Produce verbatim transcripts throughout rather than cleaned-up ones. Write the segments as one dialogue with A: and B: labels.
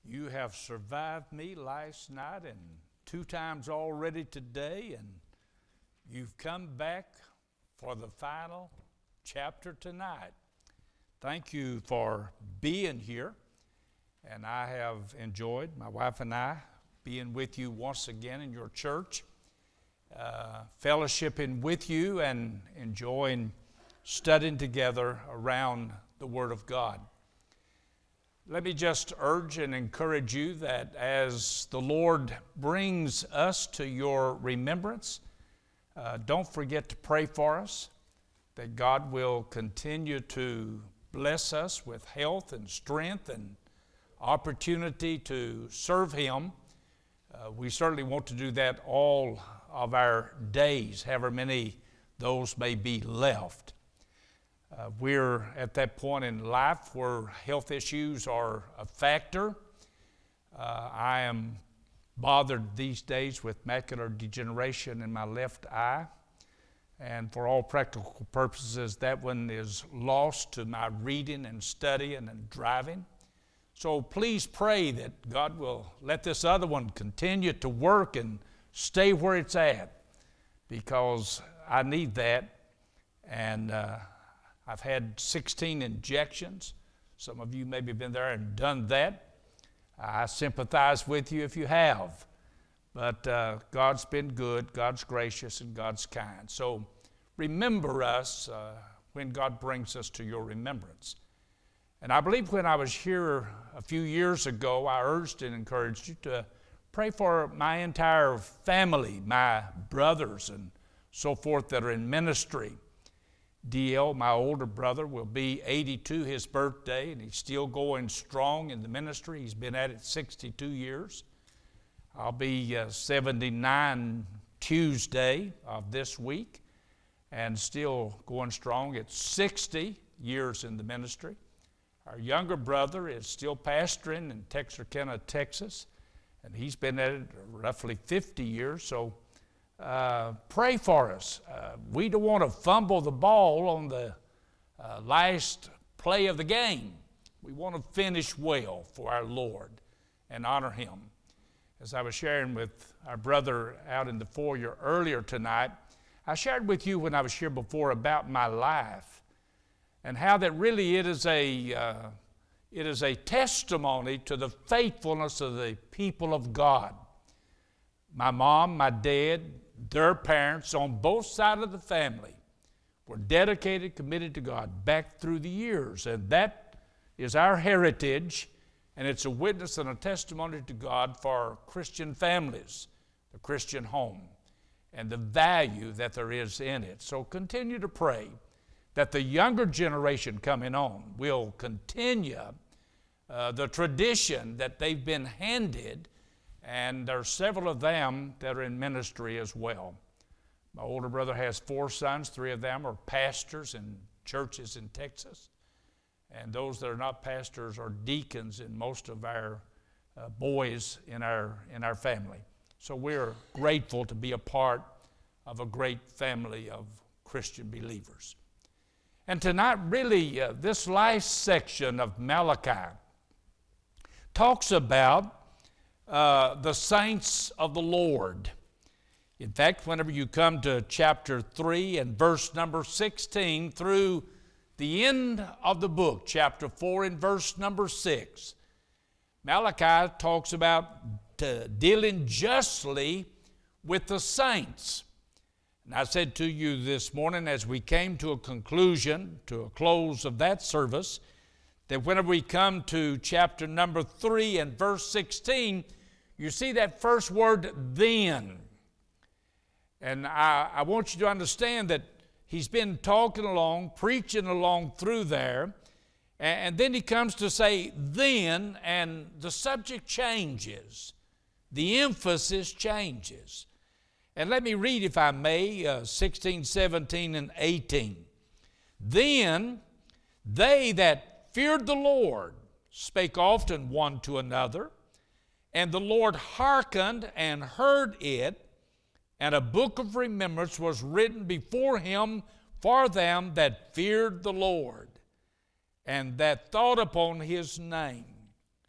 A: You have survived me last night and two times already today, and you've come back for the final chapter tonight. Thank you for being here, and I have enjoyed, my wife and I, being with you once again in your church, uh, fellowshipping with you and enjoying studying together around the Word of God. Let me just urge and encourage you that as the Lord brings us to your remembrance, uh, don't forget to pray for us, that God will continue to bless us with health and strength and opportunity to serve Him. Uh, we certainly want to do that all of our days, however many those may be left. Uh, we're at that point in life where health issues are a factor. Uh, I am bothered these days with macular degeneration in my left eye, and for all practical purposes, that one is lost to my reading and studying and driving. So please pray that God will let this other one continue to work and stay where it's at, because I need that. And uh, I've had sixteen injections. Some of you maybe have been there and done that. I sympathize with you if you have. But uh, God's been good, God's gracious, and God's kind. So remember us uh, when God brings us to your remembrance. And I believe when I was here a few years ago, I urged and encouraged you to pray for my entire family, my brothers and so forth that are in ministry. D L, my older brother, will be eighty-two, his birthday, and he's still going strong in the ministry. He's been at it sixty-two years. I'll be uh, seventy-nine Tuesday of this week and still going strong at sixty years in the ministry. Our younger brother is still pastoring in Texarkana, Texas, and he's been at it roughly fifty years, so Uh, pray for us. Uh, we don't want to fumble the ball on the uh, last play of the game. We want to finish well for our Lord and honor Him. As I was sharing with our brother out in the foyer earlier tonight, I shared with you when I was here before about my life and how that really it is a, uh, it is a testimony to the faithfulness of the people of God. My mom, my dad, their parents on both sides of the family were dedicated, committed to God back through the years. And that is our heritage, and it's a witness and a testimony to God for Christian families, the Christian home, and the value that there is in it. So continue to pray that the younger generation coming on will continue uh, the tradition that they've been handed. And there are several of them that are in ministry as well. My older brother has four sons. Three of them are pastors in churches in Texas. And those that are not pastors are deacons in most of our uh, boys in our, in our family. So we're grateful to be a part of a great family of Christian believers. And tonight, really, uh, this last section of Malachi talks about Uh, the saints of the Lord. In fact, whenever you come to chapter three and verse number sixteen through the end of the book, chapter four and verse number six, Malachi talks about uh, dealing justly with the saints. And I said to you this morning as we came to a conclusion, to a close of that service, that whenever we come to chapter number three and verse sixteen, you see that first word, then. And I, I want you to understand that he's been talking along, preaching along through there, and, and then he comes to say, then, and the subject changes. The emphasis changes. And let me read, if I may, uh, sixteen, seventeen, and eighteen. Then they that feared the Lord spake often one to another, and the Lord hearkened and heard it, and a book of remembrance was written before Him for them that feared the Lord, and that thought upon His name.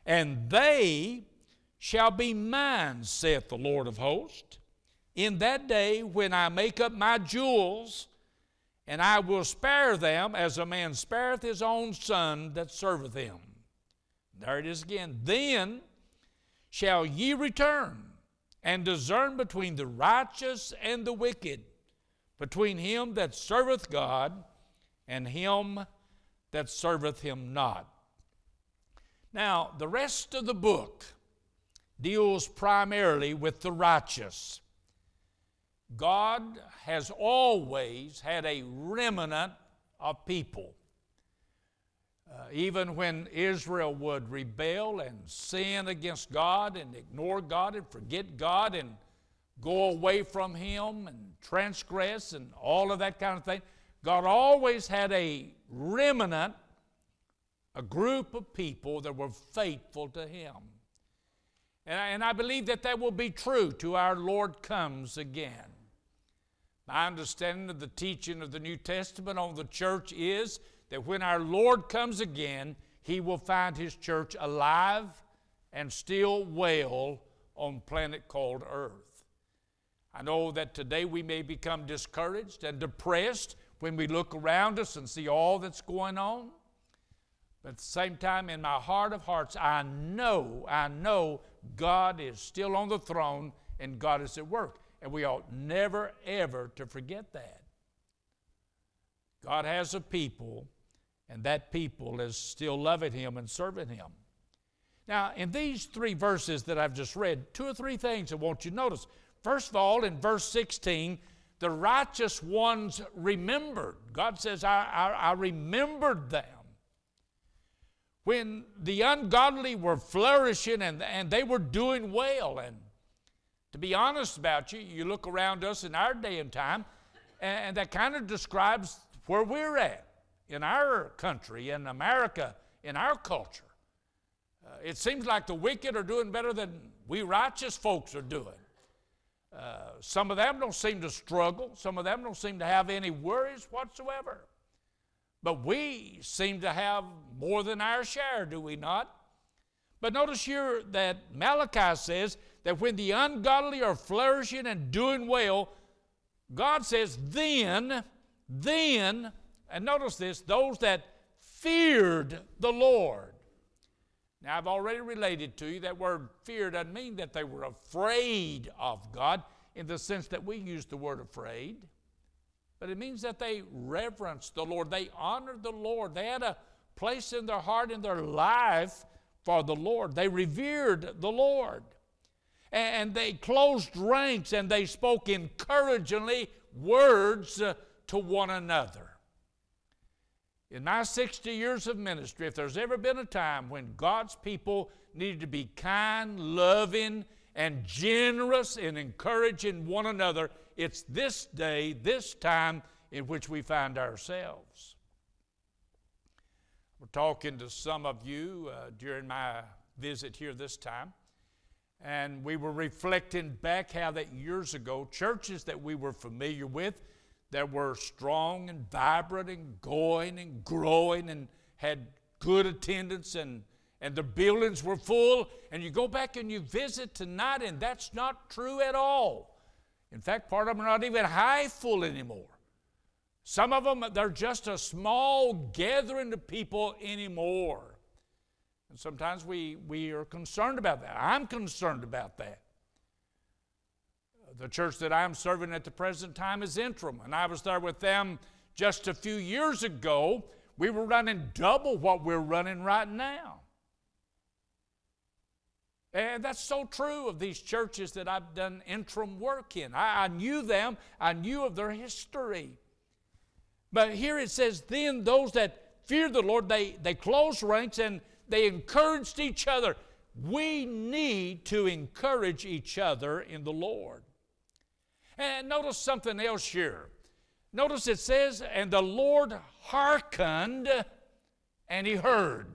A: and they shall be mine, saith the Lord of hosts, in that day when I make up my jewels, and I will spare them as a man spareth his own son that serveth him. There it is again. Then shall ye return and discern between the righteous and the wicked, between him that serveth God and him that serveth him not. Now, the rest of the book deals primarily with the righteous. God has always had a remnant of people. Uh, even when Israel would rebel and sin against God and ignore God and forget God and go away from Him and transgress and all of that kind of thing, God always had a remnant, a group of people that were faithful to Him. And I, and I believe that that will be true till our Lord comes again. My understanding of the teaching of the New Testament on the church is that when our Lord comes again, He will find His church alive and still well on planet called Earth. I know that today we may become discouraged and depressed when we look around us and see all that's going on. But at the same time, in my heart of hearts, I know, I know God is still on the throne and God is at work. And we ought never, ever to forget that. God has a people, and that people is still loving Him and serving Him. Now, in these three verses that I've just read, two or three things I want you to notice. First of all, in verse sixteen, the righteous ones remembered. God says, I, I, I remembered them. When the ungodly were flourishing and, and they were doing well. And to be honest about you, you look around us in our day and time, and, and that kind of describes where we're at in our country, in America, in our culture. Uh, it seems like the wicked are doing better than we righteous folks are doing. Uh, some of them don't seem to struggle. Some of them don't seem to have any worries whatsoever. But we seem to have more than our share, do we not? But notice here that Malachi says that when the ungodly are flourishing and doing well, God says, then, then, and notice this, those that feared the Lord. Now, I've already related to you that word fear doesn't mean that they were afraid of God in the sense that we use the word afraid. But it means that they reverenced the Lord. They honored the Lord. They had a place in their heart, in their life for the Lord. They revered the Lord. And they closed ranks and they spoke encouragingly words uh, to one another. In my sixty years of ministry, if there's ever been a time when God's people needed to be kind, loving, and generous in encouraging one another, it's this day, this time in which we find ourselves. We're talking to some of you uh, during my visit here this time, and we were reflecting back how that years ago, churches that we were familiar with that were strong and vibrant and going and growing and had good attendance and, and the buildings were full, and you go back and you visit tonight and that's not true at all. In fact, part of them are not even half full anymore. Some of them, they're just a small gathering of people anymore. And sometimes we, we are concerned about that. I'm concerned about that. The church that I'm serving at the present time is Interim, and I was there with them just a few years ago. We were running double what we're running right now. And that's so true of these churches that I've done interim work in. I, I knew them. I knew of their history. But here it says, then those that feared the Lord, they, they closed ranks and they encouraged each other. We need to encourage each other in the Lord. And notice something else here. Notice it says, and the Lord hearkened and He heard.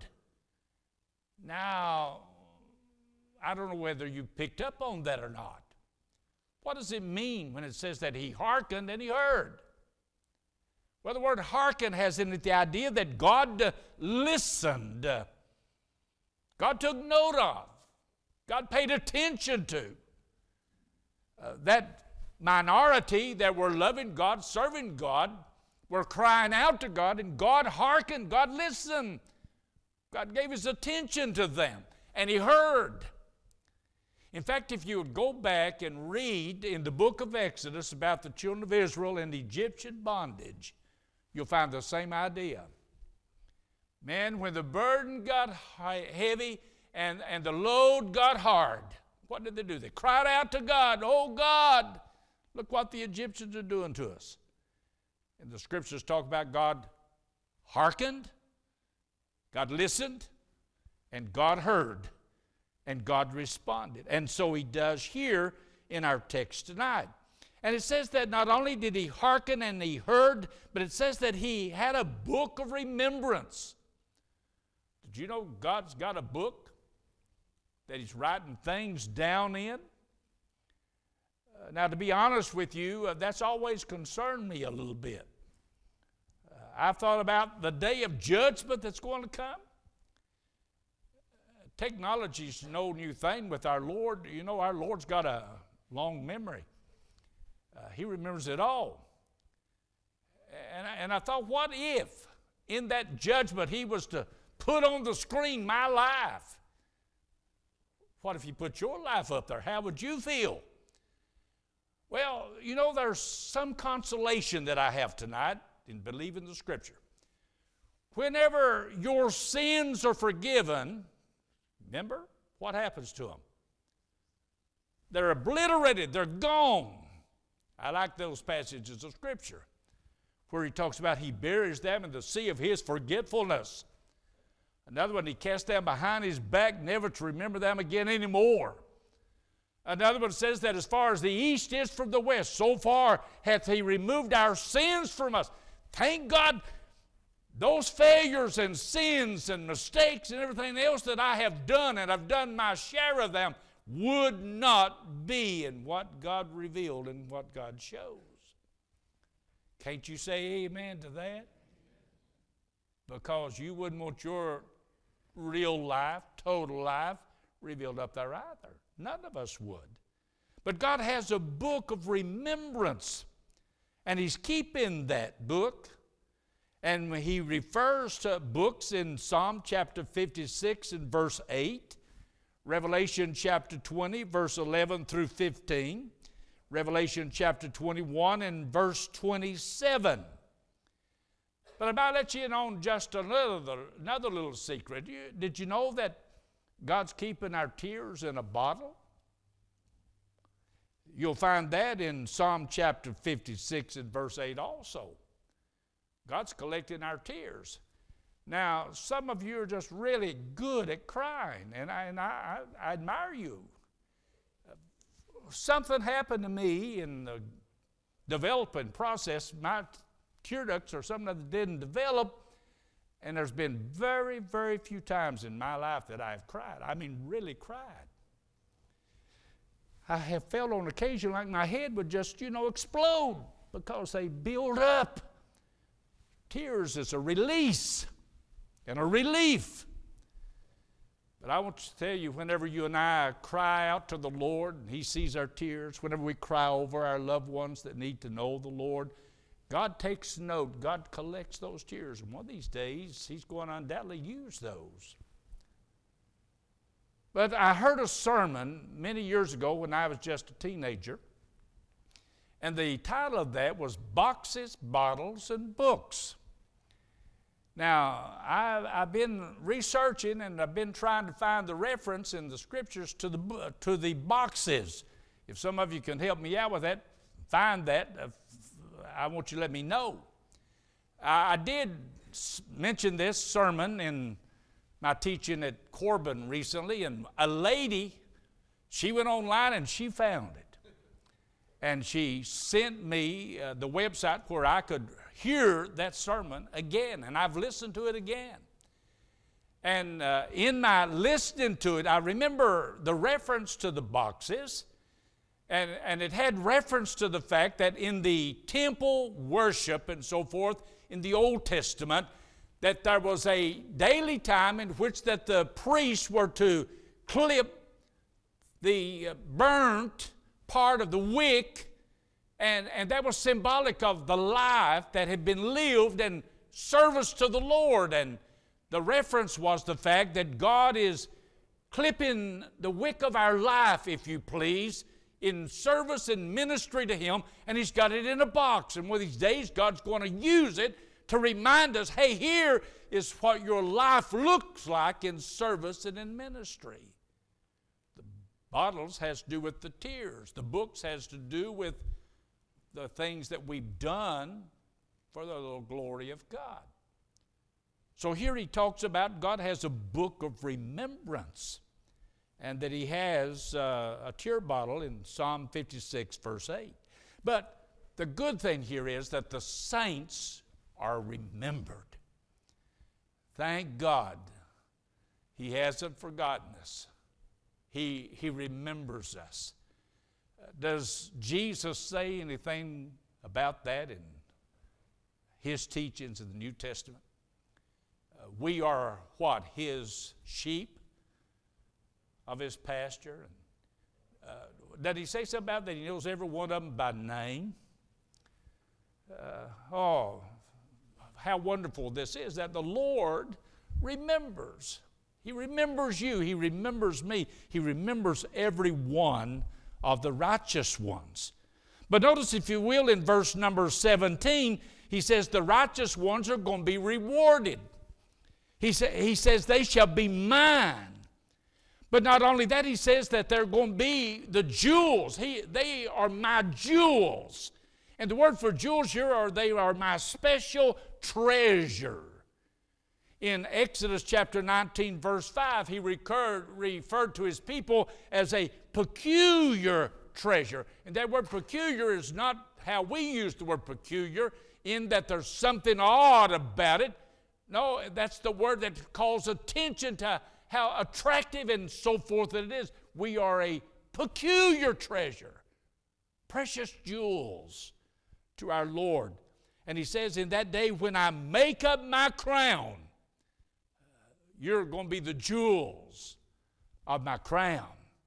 A: Now, I don't know whether you picked up on that or not. What does it mean when it says that He hearkened and He heard? Well, the word hearken has in it the idea that God listened. God took note of. God paid attention to. Uh, that minority that were loving God, serving God, were crying out to God, and God hearkened, God listened. God gave His attention to them, and He heard. In fact, if you would go back and read in the book of Exodus about the children of Israel and Egyptian bondage, you'll find the same idea. Man, when the burden got heavy and, and the load got hard, what did they do? They cried out to God, "Oh God, look what the Egyptians are doing to us." And the scriptures talk about God hearkened, God listened, and God heard, and God responded. And so He does here in our text tonight. And it says that not only did He hearken and He heard, but it says that He had a book of remembrance. Did you know God's got a book that He's writing things down in? Uh, now, to be honest with you, uh, that's always concerned me a little bit. Uh, I've thought about the day of judgment that's going to come. Uh, technology's no new thing with our Lord. You know, our Lord's got a long memory. Uh, he remembers it all. And I, and I thought, what if in that judgment He was to put on the screen my life? What if He put your life up there? How would you feel? Well, you know, there's some consolation that I have tonight in believing the Scripture. Whenever your sins are forgiven, remember what happens to them? They're obliterated. They're gone. I like those passages of Scripture where He talks about He buries them in the sea of His forgetfulness. Another one, He cast them behind His back, never to remember them again anymore. Another one says that as far as the east is from the west, so far hath He removed our sins from us. Thank God, those failures and sins and mistakes and everything else that I have done, and I've done my share of them, would not be in what God revealed and what God shows. Can't you say amen to that? Because you wouldn't want your real life, total life, revealed up there either. None of us would. But God has a book of remembrance, and He's keeping that book. And He refers to books in Psalm chapter fifty-six and verse eight, Revelation chapter twenty, verse eleven through fifteen, Revelation chapter twenty-one and verse twenty-seven. But I might let you in on just another, another little secret. You, did you know that God's keeping our tears in a bottle? You'll find that in Psalm chapter fifty-six and verse eight also. God's collecting our tears. Now, some of you are just really good at crying, and I, and I, I, I admire you. Something happened to me in the developing process. My tear ducts or something that didn't develop, and there's been very, very few times in my life that I've cried. I mean, really cried. I have felt on occasion like my head would just, you know, explode because they build up. Tears is a release and a relief. But I want to tell you, whenever you and I cry out to the Lord, and He sees our tears, whenever we cry over our loved ones that need to know the Lord, God takes note. God collects those tears. And one of these days, He's going to undoubtedly use those. But I heard a sermon many years ago when I was just a teenager. And the title of that was Boxes, Bottles, and Books. Now, I've, I've been researching and I've been trying to find the reference in the Scriptures to the, to the boxes. If some of you can help me out with that, find that, uh, I want you to let me know. I, I did mention this sermon in my teaching at Corbin recently, and a lady, she went online and she found it. And she sent me uh, the website where I could hear that sermon again, and I've listened to it again. And uh, in my listening to it, I remember the reference to the boxes, and, and it had reference to the fact that in the temple worship and so forth in the Old Testament, that there was a daily time in which that the priests were to clip the burnt part of the wick, and, and that was symbolic of the life that had been lived in service to the Lord. And the reference was the fact that God is clipping the wick of our life, if you please, in service and ministry to Him, and He's got it in a box. And one of these days, God's going to use it to remind us, hey, here is what your life looks like in service and in ministry. The bottles has to do with the tears. The books has to do with the things that we've done for the little glory of God. So here he talks about God has a book of remembrance, and that He has uh, a tear bottle in Psalm fifty-six, verse eight. But the good thing here is that the saints are remembered. Thank God He hasn't forgotten us. He, he remembers us. Does Jesus say anything about that in His teachings in the New Testament? Uh, we are what? His sheep of His pasture. And, uh, did He say something about that? He knows every one of them by name. Uh, oh, how wonderful this is, that the Lord remembers. He remembers you. He remembers me. He remembers every one of the righteous ones. But notice, if you will, in verse number seventeen, he says the righteous ones are going to be rewarded. He, sa- he says they shall be mine. But not only that, he says that they're going to be the jewels. He, they are my jewels. And the word for jewels here are they are my special treasure. In Exodus chapter nineteen, verse five, he recurred, referred to his people as a peculiar treasure. And that word peculiar is not how we use the word peculiar, in that there's something odd about it. No, that's the word that calls attention to how attractive and so forth that it is. We are a peculiar treasure, precious jewels to our Lord. And he says, in that day when I make up my crown, you're going to be the jewels of my crown.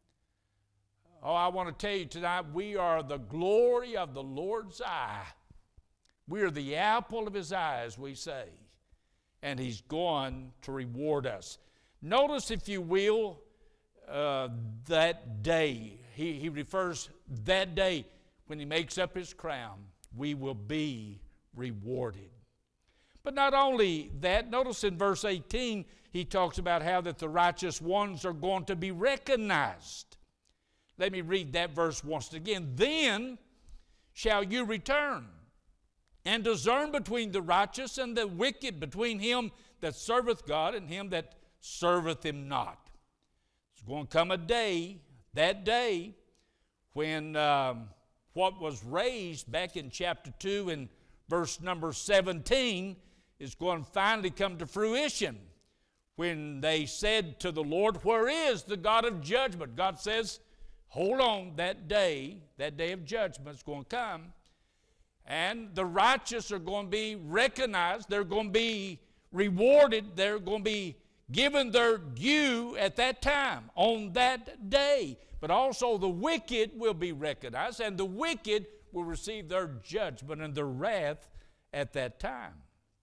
A: Oh, I want to tell you tonight, we are the glory of the Lord's eye. We are the apple of His eye, as we say. And He's going to reward us. Notice, if you will, uh, that day. He, he refers that day when He makes up His crown, we will be rewarded. But not only that, notice in verse eighteen, he talks about how that the righteous ones are going to be recognized. Let me read that verse once again. Then shall you return and discern between the righteous and the wicked, between him that serveth God and him that serveth Him not. There's going to come a day, that day, when um, what was raised back in chapter two and verse number seventeen is going to finally come to fruition. When they said to the Lord, where is the God of judgment? God says, hold on, that day, that day of judgment is going to come. And the righteous are going to be recognized. They're going to be rewarded. They're going to be given their due at that time, on that day. But also the wicked will be recognized, and the wicked will receive their judgment and their wrath at that time.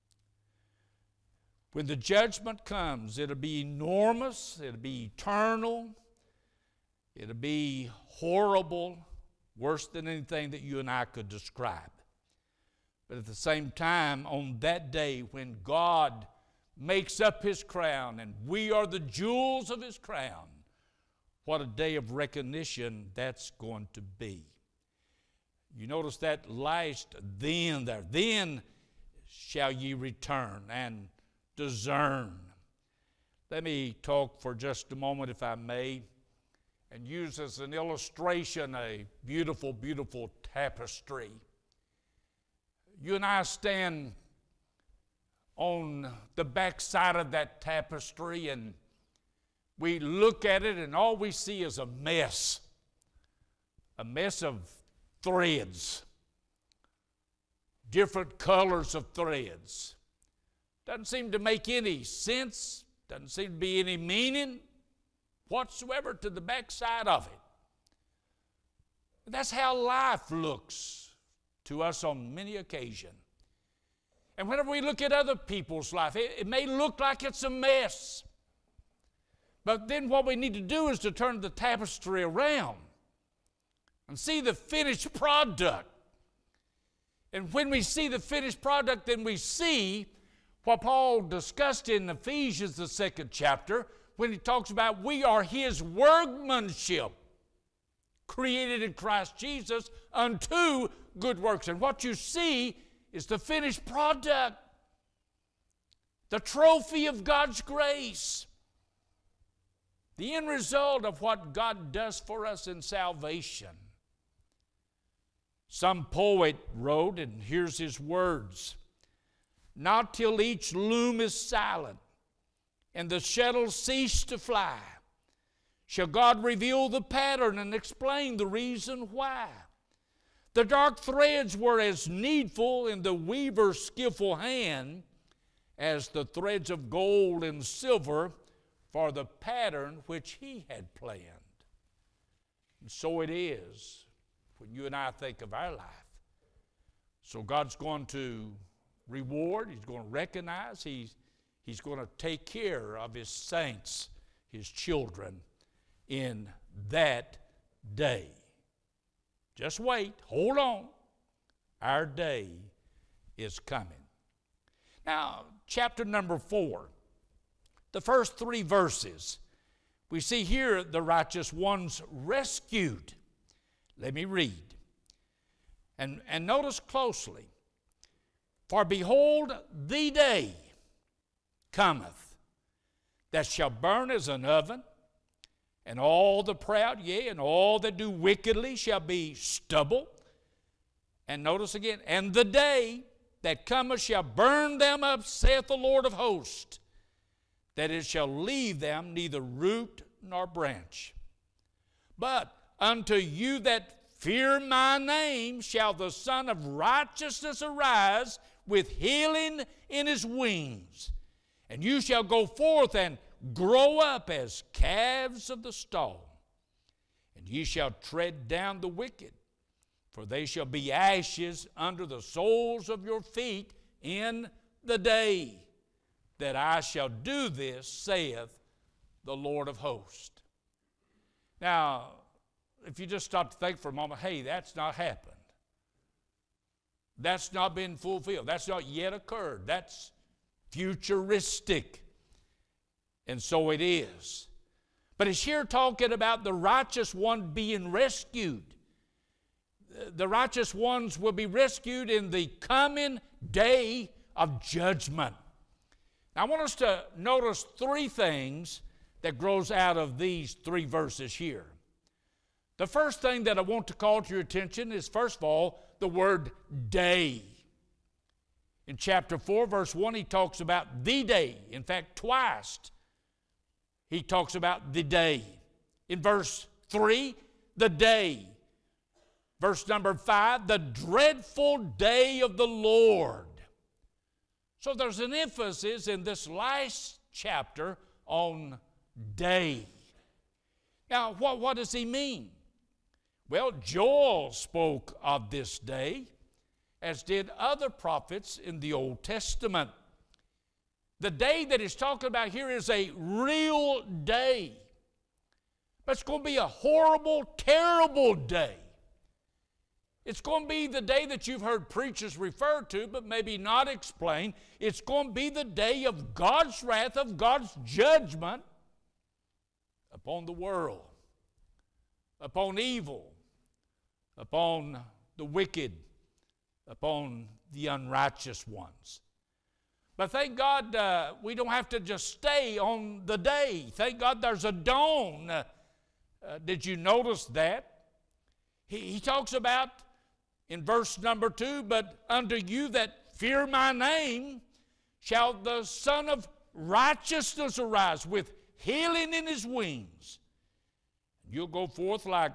A: When the judgment comes, it'll be enormous, it'll be eternal, it'll be horrible, worse than anything that you and I could describe. But at the same time, on that day when God makes up His crown and we are the jewels of His crown, what a day of recognition that's going to be. You notice that last then there. Then shall ye return and discern. Let me talk for just a moment, if I may, and use as an illustration a beautiful, beautiful tapestry. You and I stand on the back side of that tapestry and we look at it and all we see is a mess. A mess of threads. Different colors of threads. Doesn't seem to make any sense. Doesn't seem to be any meaning whatsoever to the backside of it. But that's how life looks to us on many occasions. And whenever we look at other people's life, it, it may look like it's a mess. But then what we need to do is to turn the tapestry around and see the finished product. And when we see the finished product, then we see what Paul discussed in Ephesians, the second chapter, when he talks about we are his workmanship, created in Christ Jesus unto good works. And what you see is the finished product, the trophy of God's grace, the end result of what God does for us in salvation. Some poet wrote, and here's his words, "Not till each loom is silent and the shuttle cease to fly shall God reveal the pattern and explain the reason why. The dark threads were as needful in the weaver's skillful hand as the threads of gold and silver for the pattern which he had planned." And so it is when you and I think of our life. So God's going to reward, he's going to recognize, he's, he's going to take care of his saints, his children, in that day. Just wait, hold on. Our day is coming. Now, chapter number four, the first three verses, we see here the righteous ones rescued. Let me read. And, and notice closely. "For behold, the day cometh that shall burn as an oven, and all the proud, yea, and all that do wickedly shall be stubble." And notice again, "And the day that cometh shall burn them up, saith the Lord of hosts, that it shall leave them neither root nor branch. But unto you that fear my name shall the Son of Righteousness arise with healing in his wings. And you shall go forth and grow up as calves of the stall. And ye shall tread down the wicked, for they shall be ashes under the soles of your feet in the day that I shall do this, saith the Lord of hosts." Now, if you just stop to think for a moment, hey, that's not happened. That's not been fulfilled. That's not yet occurred. That's futuristic. And so it is. But it's here talking about the righteous one being rescued. The righteous ones will be rescued in the coming day of judgment. Now, I want us to notice three things that grows out of these three verses here. The first thing that I want to call to your attention is, first of all, the word day. In chapter four, verse one, he talks about the day. In fact, twice he talks about the day. In verse three, the day. Verse number five, the dreadful day of the Lord. So there's an emphasis in this last chapter on day. Now, what, what does he mean? Well, Joel spoke of this day, as did other prophets in the Old Testament. The day that he's talking about here is a real day. But it's going to be a horrible, terrible day. It's going to be the day that you've heard preachers refer to, but maybe not explain. It's going to be the day of God's wrath, of God's judgment upon the world, upon evil, upon the wicked, upon the unrighteous ones. But thank God uh, we don't have to just stay on the day. Thank God there's a dawn. Uh, uh, did you notice that? He, he talks about in verse number two, "But unto you that fear my name shall the Son of Righteousness arise with healing in his wings. You'll go forth like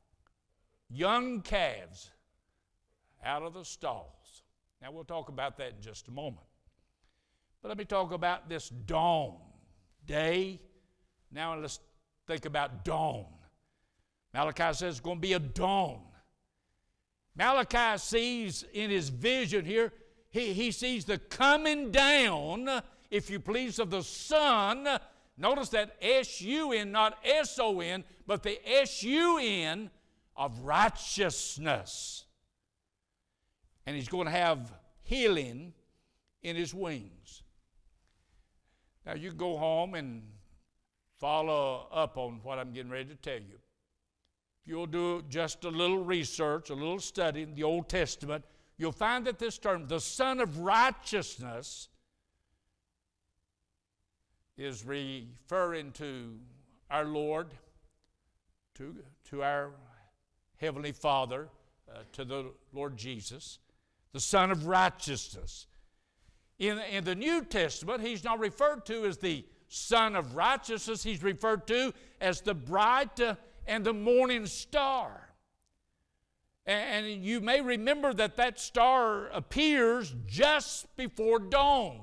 A: young calves out of the stalls." Now we'll talk about that in just a moment. But let me talk about this dawn. Day. Now let's think about dawn. Malachi says it's going to be a dawn. Malachi sees in his vision here, he, he sees the coming down, if you please, of the sun. Notice that S U N, not S O N, but the S U N of righteousness. And he's going to have healing in his wings. Now you go home and follow up on what I'm getting ready to tell you. You'll do just a little research, a little study in the Old Testament, you'll find that this term, the Son of Righteousness, is referring to our Lord, to, to our Heavenly Father, uh, to the Lord Jesus, the Son of Righteousness. In, in the New Testament, he's not referred to as the Son of Righteousness, he's referred to as the bright uh, and the morning star. And you may remember that that star appears just before dawn.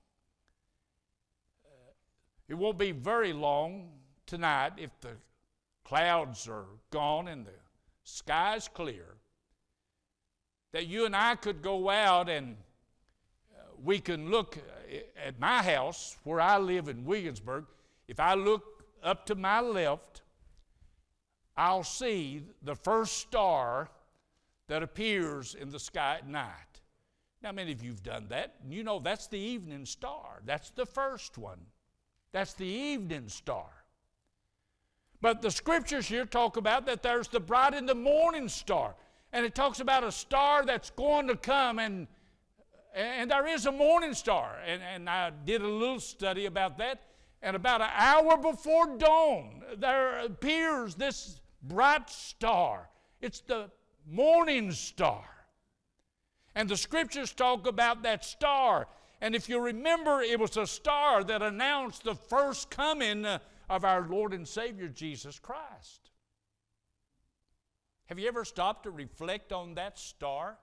A: It won't be very long tonight if the clouds are gone and the sky's clear, that you and I could go out and we can look at my house where I live in Williamsburg. If I look up to my left, I'll see the first star that appears in the sky at night. Now, many of you have done that. You know that's the evening star. That's the first one. That's the evening star. But the scriptures here talk about that there's the bright and the morning star. And it talks about a star that's going to come, and, and there is a morning star. And, and I did a little study about that. And about an hour before dawn, there appears this bright star. It's the morning star. And the scriptures talk about that star. And if you remember, it was a star that announced the first coming of our Lord and Savior, Jesus Christ. Have you ever stopped to reflect on that star?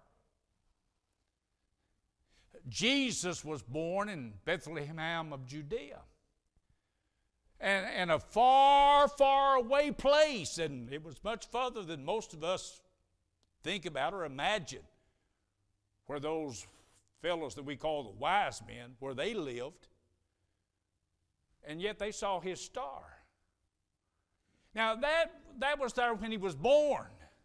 A: Jesus was born in Bethlehem of Judea. And, and a far, far away place, and it was much further than most of us think about or imagine, where those fellows that we call the wise men, where they lived, and yet they saw his star. Now that, that was there when he was born.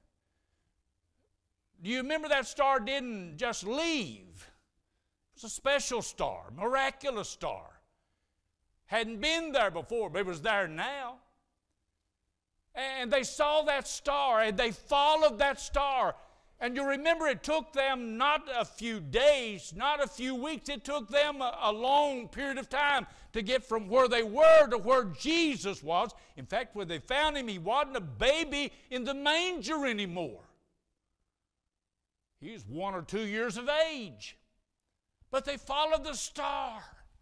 A: Do you remember that star didn't just leave? It was a special star, miraculous star. Hadn't been there before, but it was there now. And they saw that star, and they followed that star. And you remember it took them not a few days, not a few weeks. It took them a, a long period of time to get from where they were to where Jesus was. In fact, when they found him, he wasn't a baby in the manger anymore. He was one or two years of age. But they followed the star.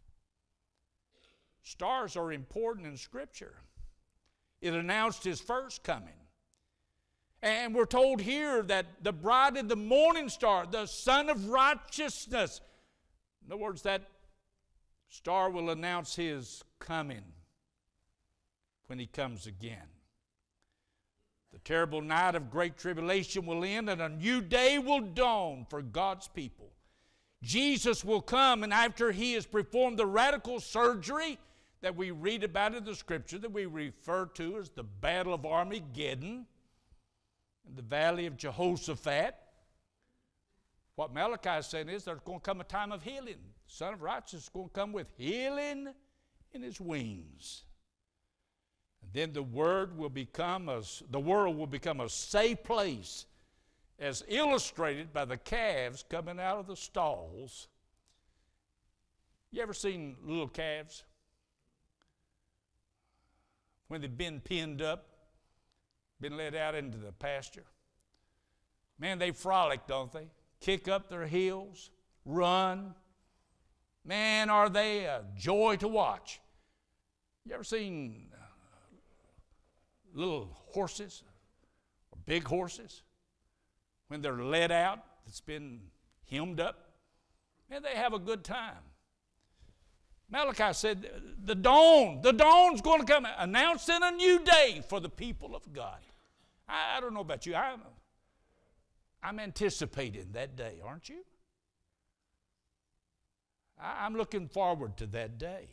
A: Stars are important in Scripture. It announced his first coming. And we're told here that the bright and the morning star, the Son of Righteousness, in other words, that star will announce his coming when he comes again. The terrible night of great tribulation will end and a new day will dawn for God's people. Jesus will come, and after he has performed the radical surgery that we read about in the Scripture, that we refer to as the Battle of Armageddon, in the valley of Jehoshaphat, what Malachi is saying is there's going to come a time of healing. The Son of Righteousness is going to come with healing in his wings. And then the word will become a, the world will become a safe place, as illustrated by the calves coming out of the stalls. You ever seen little calves? When they've been pinned up, been let out into the pasture. Man, they frolic, don't they? Kick up their heels, run. Man, are they a joy to watch. You ever seen little horses or big horses? When they're let out, it's been hemmed up. Man, they have a good time. Malachi said, the dawn, the dawn's going to come, announcing a new day for the people of God. I, I don't know about you. I'm, I'm anticipating that day, aren't you? I, I'm looking forward to that day.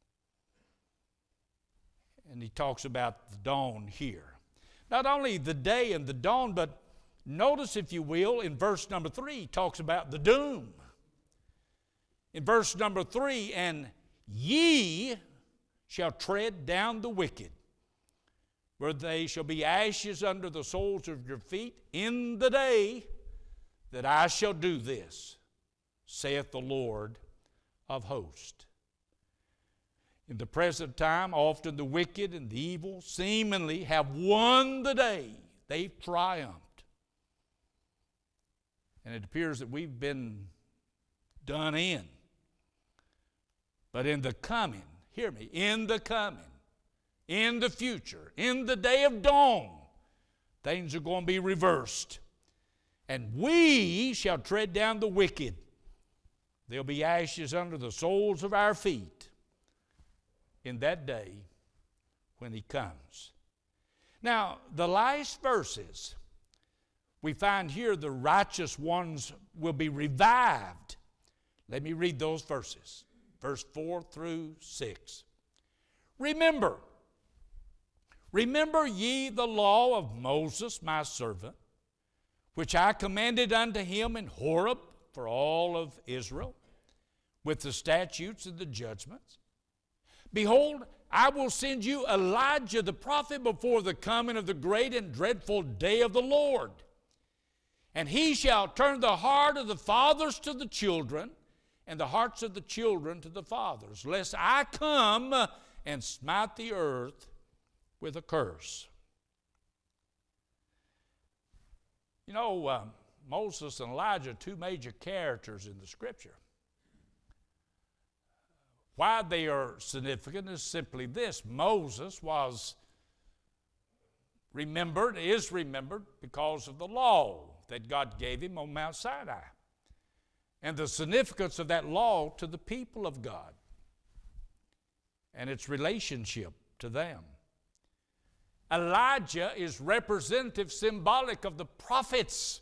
A: And he talks about the dawn here. Not only the day and the dawn, but notice, if you will, in verse number three, he talks about the doom. In verse number three, and ye shall tread down the wicked, where they shall be ashes under the soles of your feet in the day that I shall do this, saith the Lord of hosts. In the present time, often the wicked and the evil seemingly have won the day. They've triumphed. And it appears that we've been done in. But in the coming, hear me, in the coming, in the future, in the day of dawn, things are going to be reversed. And we shall tread down the wicked. There'll be ashes under the soles of our feet in that day when he comes. Now, the last verses, we find here the righteous ones will be revived. Let me read those verses. Verse four through six. Remember, remember ye the law of Moses, my servant, which I commanded unto him in Horeb for all of Israel, with the statutes and the judgments. Behold, I will send you Elijah the prophet before the coming of the great and dreadful day of the Lord. And he shall turn the heart of the fathers to the children, and the hearts of the children to the fathers, lest I come and smite the earth with a curse. You know, uh, Moses and Elijah are two major characters in the Scripture. Why they are significant is simply this. Moses was remembered, is remembered, because of the law that God gave him on Mount Sinai, and the significance of that law to the people of God and its relationship to them. Elijah is representative, symbolic of the prophets.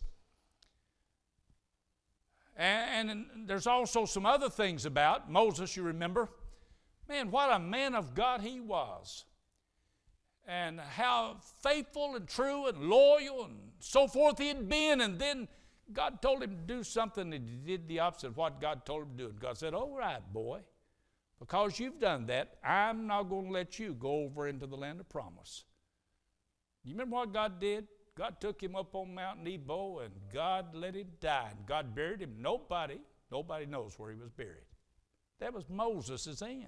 A: And, and there's also some other things about Moses, you remember. Man, what a man of God he was. And how faithful and true and loyal and so forth he had been. And then God told him to do something, and he did the opposite of what God told him to do. And God said, all right, boy, because you've done that, I'm not going to let you go over into the land of promise. You remember what God did? God took him up on Mount Nebo, and God let him die. And God buried him. Nobody, nobody knows where he was buried. That was Moses' end.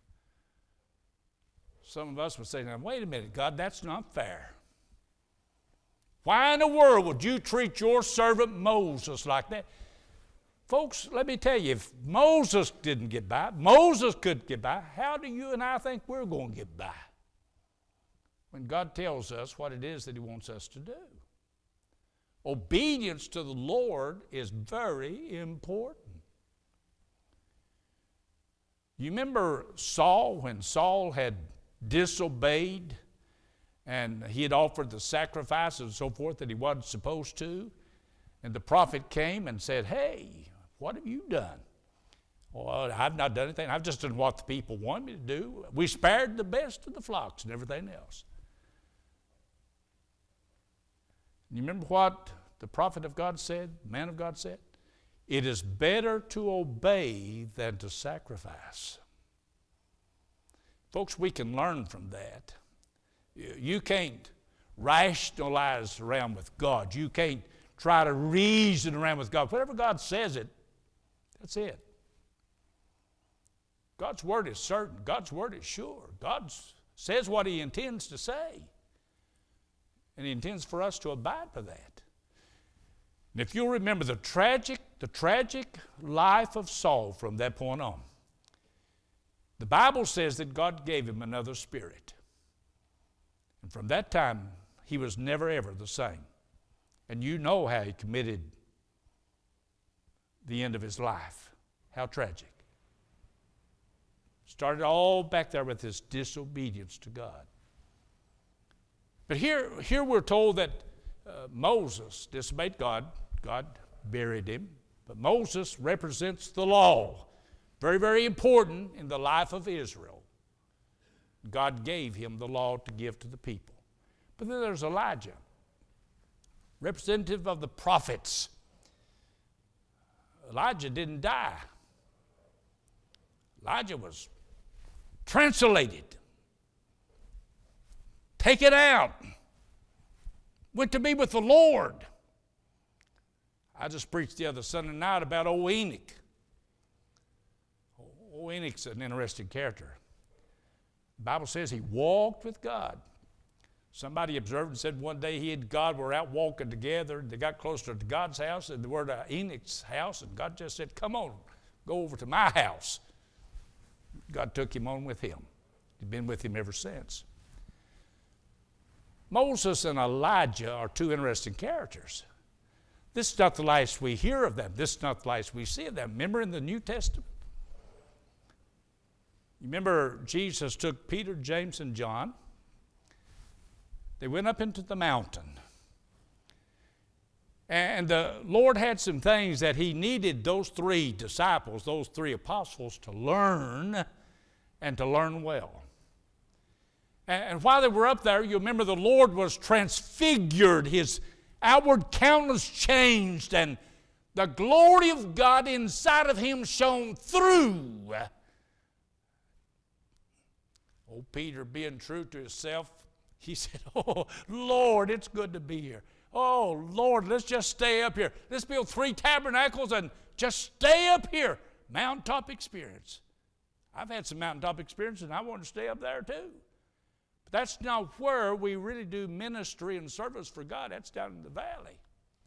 A: Some of us would say, now, wait a minute, God, that's not fair. Why in the world would you treat your servant Moses like that? Folks, let me tell you, if Moses didn't get by, Moses couldn't get by, how do you and I think we're going to get by when God tells us what it is that he wants us to do? Obedience to the Lord is very important. You remember Saul, when Saul had disobeyed and he had offered the sacrifices and so forth that he wasn't supposed to, and the prophet came and said, hey, what have you done? Well, I've not done anything. I've just done what the people want me to do. We spared the best of the flocks and everything else. You remember what the prophet of God said, the man of God said? It is better to obey than to sacrifice. Folks, we can learn from that. You can't rationalize around with God. You can't try to reason around with God. Whatever God says it, that's it. God's word is certain. God's word is sure. God says what he intends to say. And he intends for us to abide by that. And if you'll remember the tragic, the tragic life of Saul from that point on, the Bible says that God gave him another spirit. And from that time, he was never, ever the same. And you know how he committed the end of his life. How tragic. Started all back there with his disobedience to God. But here, here we're told that uh, Moses disobeyed God. God buried him. But Moses represents the law. Very, very important in the life of Israel. God gave him the law to give to the people. But then there's Elijah, representative of the prophets. Elijah didn't die. Elijah was translated, taken out, went to be with the Lord. I just preached the other Sunday night about old Enoch. Old Enoch's an interesting character. The Bible says he walked with God. Somebody observed and said one day he and God were out walking together, and they got closer to God's house, and they were to Enoch's house, and God just said, come on, go over to my house. God took him on with him. He's been with him ever since. Moses and Elijah are two interesting characters. This is not the last we hear of them. This is not the last we see of them. Remember in the New Testament? You remember Jesus took Peter, James, and John. They went up into the mountain. And the Lord had some things that he needed those three disciples, those three apostles, to learn and to learn well. And while they were up there, you remember the Lord was transfigured. His outward countenance changed, and the glory of God inside of him shone through. Old Peter, being true to himself, he said, oh, Lord, it's good to be here. Oh, Lord, let's just stay up here. Let's build three tabernacles and just stay up here. Mountaintop experience. I've had some mountaintop experience, and I want to stay up there too. But that's not where we really do ministry and service for God. That's down in the valley.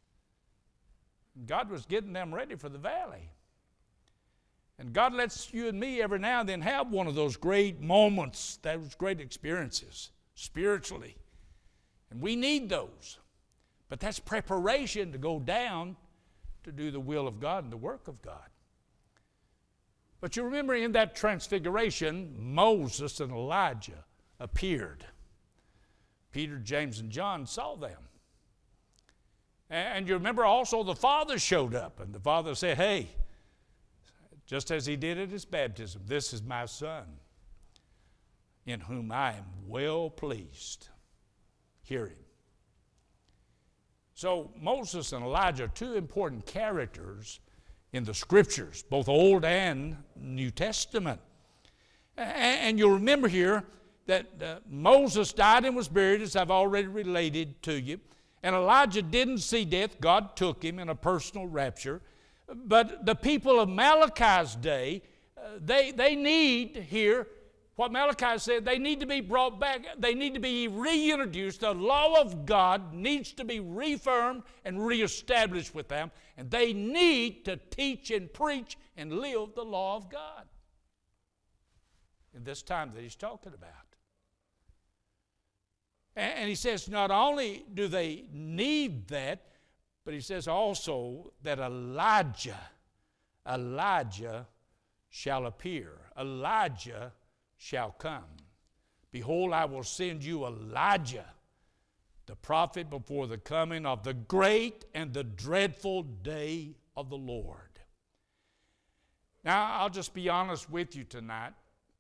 A: God was getting them ready for the valley. And God lets you and me every now and then have one of those great moments, those great experiences spiritually. And we need those. But that's preparation to go down to do the will of God and the work of God. But you remember in that transfiguration, Moses and Elijah appeared. Peter, James, and John saw them. And you remember also the Father showed up, and the Father said, hey, just as he did at his baptism, this is my Son, in whom I am well pleased. Hear him. So Moses and Elijah are two important characters in the Scriptures, both Old and New Testament. And you'll remember here that uh, Moses died and was buried, as I've already related to you. And Elijah didn't see death. God took him in a personal rapture. But the people of Malachi's day, uh, they, they need here, what Malachi said, they need to be brought back. They need to be reintroduced. The law of God needs to be reaffirmed and reestablished with them. And they need to teach and preach and live the law of God in this time that he's talking about. And he says not only do they need that, but he says also that Elijah, Elijah shall appear. Elijah shall come. Behold, I will send you Elijah, the prophet, before the coming of the great and the dreadful day of the Lord. Now, I'll just be honest with you tonight.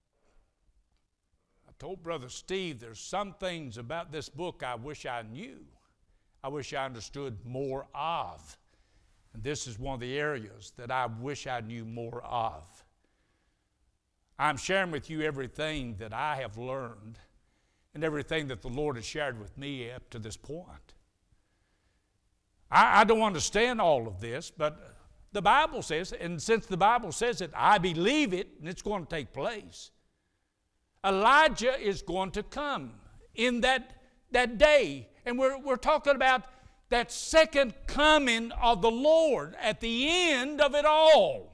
A: I told Brother Steve there's some things about this book I wish I knew. I wish I understood more of. And this is one of the areas that I wish I knew more of. I'm sharing with you everything that I have learned and everything that the Lord has shared with me up to this point. I, I don't understand all of this, but the Bible says, and since the Bible says it, I believe it, and it's going to take place. Elijah is going to come in that, that day. And we're, we're talking about that second coming of the Lord at the end of it all.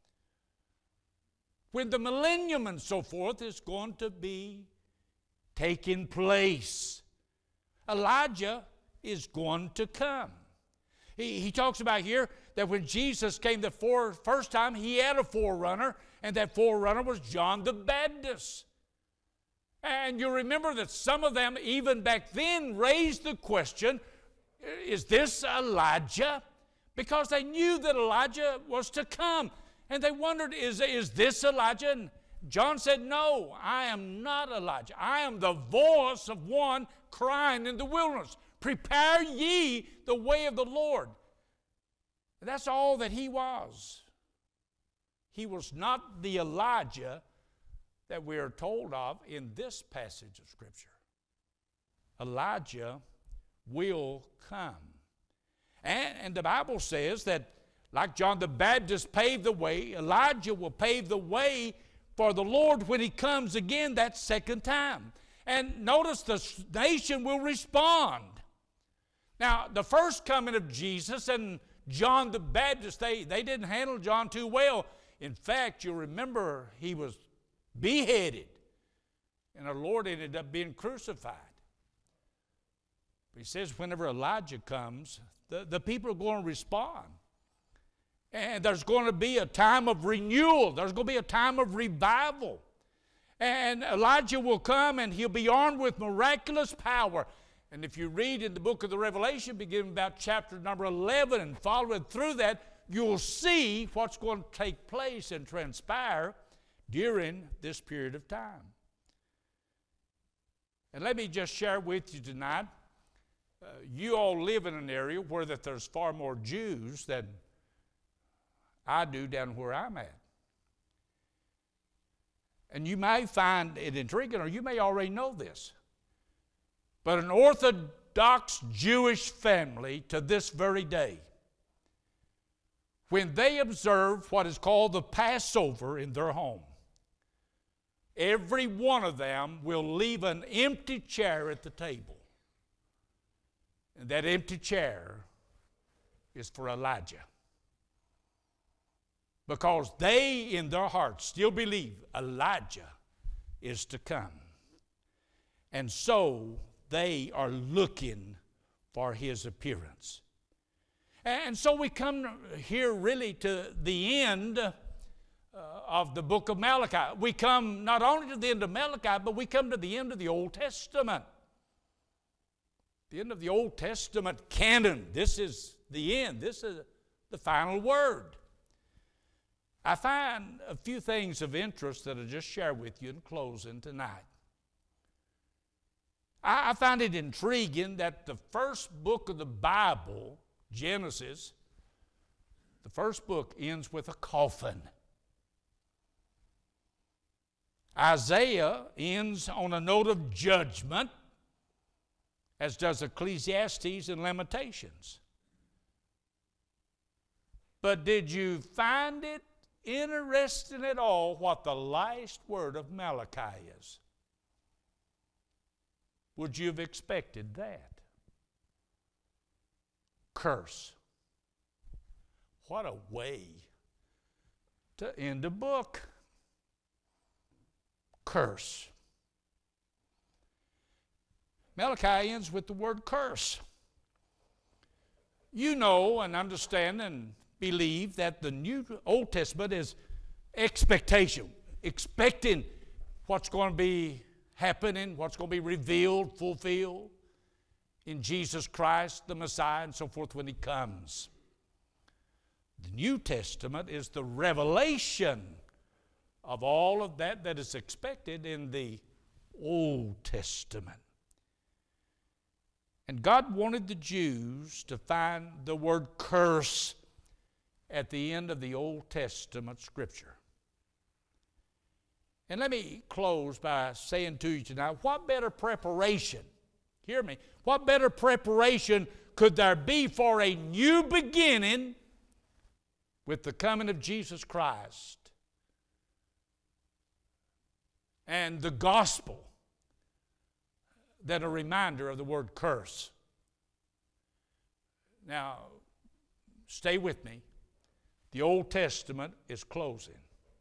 A: When the millennium and so forth is going to be taking place. Elijah is going to come. He, he talks about here that when Jesus came the four, first time, he had a forerunner, and that forerunner was John the Baptist. And you remember that some of them, even back then, raised the question, is this Elijah? Because they knew that Elijah was to come. And they wondered, is, is this Elijah? And John said, no, I am not Elijah. I am the voice of one crying in the wilderness, prepare ye the way of the Lord. And that's all that he was. He was not the Elijah that we are told of in this passage of Scripture. Elijah will come. And, and the Bible says that like John the Baptist paved the way, Elijah will pave the way for the Lord when he comes again that second time. And notice the nation will respond. Now, the first coming of Jesus and John the Baptist, they, they didn't handle John too well. In fact, you remember he was beheaded, and our Lord ended up being crucified. He says whenever Elijah comes, the, the people are going to respond. And there's going to be a time of renewal. There's going to be a time of revival. And Elijah will come, and he'll be armed with miraculous power. And if you read in the book of the Revelation, beginning about chapter number eleven and following through that, you'll see what's going to take place and transpire during this period of time. And let me just share with you tonight, uh, you all live in an area where that there's far more Jews than I do down where I'm at. And you may find it intriguing, or you may already know this, but an Orthodox Jewish family to this very day, when they observe what is called the Passover in their home, every one of them will leave an empty chair at the table. And that empty chair is for Elijah. Because they, in their hearts, still believe Elijah is to come. And so they are looking for his appearance. And so we come here really to the end uh, of the book of Malachi. We come not only to the end of Malachi, but we come to the end of the Old Testament. The end of the Old Testament canon. This is the end. This is the final word. I find a few things of interest that I'll just share with you in closing tonight. I, I find it intriguing that the first book of the Bible, Genesis, the first book ends with a coffin. Isaiah ends on a note of judgment, as does Ecclesiastes and Lamentations. But did you find it interesting at all what the last word of Malachi is? Would you have expected that? Curse. What a way to end a book. Curse. Malachi ends with the word curse. You know and understand and believe that the New Old Testament is expectation, expecting what's going to be happening, what's going to be revealed, fulfilled in Jesus Christ, the Messiah, and so forth when he comes. The New Testament is the revelation of all of that that is expected in the Old Testament. And God wanted the Jews to find the word curse at the end of the Old Testament Scripture. And let me close by saying to you tonight, what better preparation, hear me, what better preparation could there be for a new beginning with the coming of Jesus Christ and the gospel than a reminder of the word curse? Now, stay with me. The Old Testament is closing.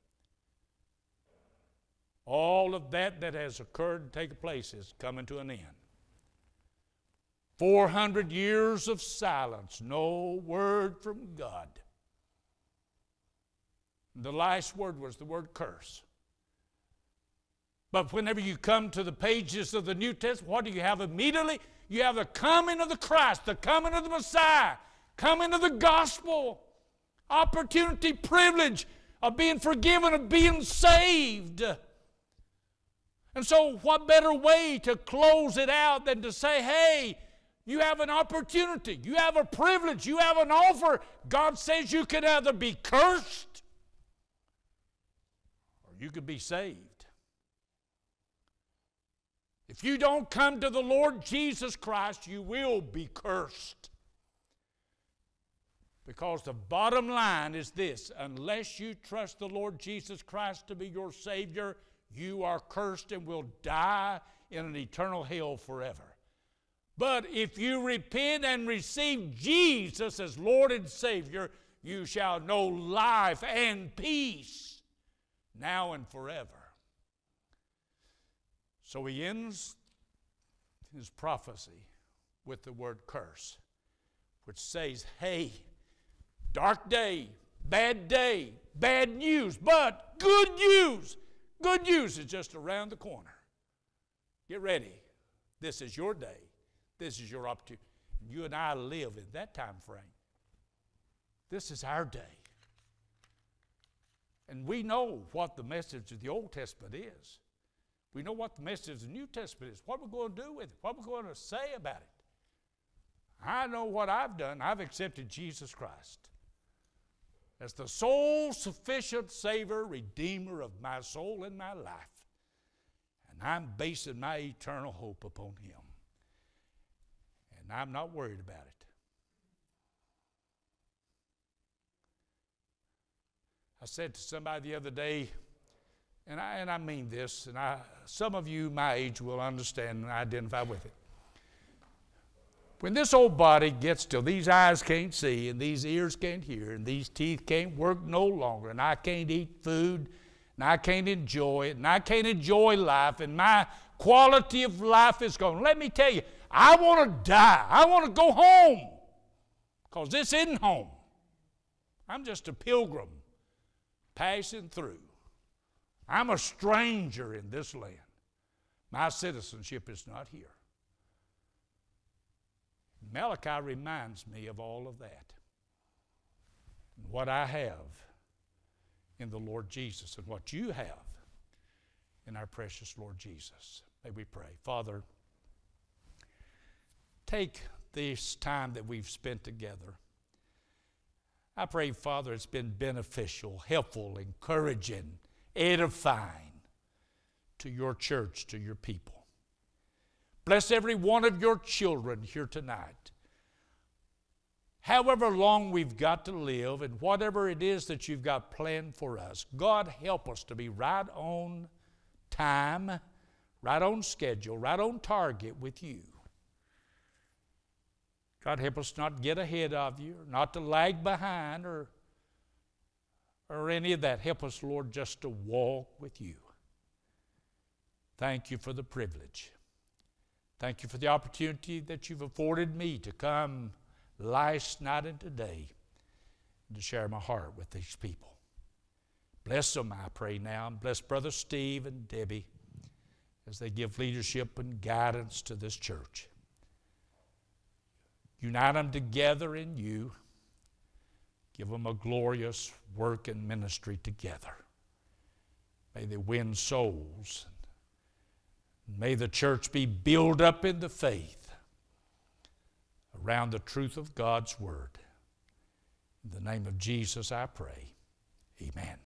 A: All of that that has occurred and taken place is coming to an end. four hundred years of silence, no word from God. The last word was the word curse. But whenever you come to the pages of the New Testament, what do you have immediately? You have the coming of the Christ, the coming of the Messiah, coming of the gospel, opportunity, privilege of being forgiven, of being saved. And so what better way to close it out than to say, hey, you have an opportunity, you have a privilege, you have an offer. God says you can either be cursed or you could be saved. If you don't come to the Lord Jesus Christ, you will be cursed. Because the bottom line is this: unless you trust the Lord Jesus Christ to be your Savior, you are cursed and will die in an eternal hell forever. But if you repent and receive Jesus as Lord and Savior, you shall know life and peace now and forever. So he ends his prophecy with the word curse, which says, hey, dark day, bad day, bad news, but good news. Good news is just around the corner. Get ready. This is your day. This is your opportunity. You and I live in that time frame. This is our day. And we know what the message of the Old Testament is. We know what the message of the New Testament is. What we're going to do with it. What we're going to say about it. I know what I've done. I've accepted Jesus Christ as the sole sufficient Savior, Redeemer of my soul and my life. And I'm basing my eternal hope upon Him. And I'm not worried about it. I said to somebody the other day, and I, and I mean this, and I, some of you my age will understand and identify with it. When this old body gets till these eyes can't see and these ears can't hear and these teeth can't work no longer and I can't eat food and I can't enjoy it and I can't enjoy life and my quality of life is gone. Let me tell you, I want to die. I want to go home because this isn't home. I'm just a pilgrim passing through. I'm a stranger in this land. My citizenship is not here. Malachi reminds me of all of that. And what I have in the Lord Jesus and what you have in our precious Lord Jesus. May we pray. Father, take this time that we've spent together. I pray, Father, it's been beneficial, helpful, encouraging, edifying to your church, to your people. Bless every one of your children here tonight. However long we've got to live and whatever it is that you've got planned for us, God, help us to be right on time, right on schedule, right on target with you. God, help us not get ahead of you, not to lag behind or, or any of that. Help us, Lord, just to walk with you. Thank you for the privilege. Thank you for the opportunity that you've afforded me to come last night and today and to share my heart with these people. Bless them, I pray now, and bless Brother Steve and Debbie as they give leadership and guidance to this church. Unite them together in you. Give them a glorious work and ministry together. May they win souls. May the church be built up in the faith around the truth of God's Word. In the name of Jesus I pray. Amen.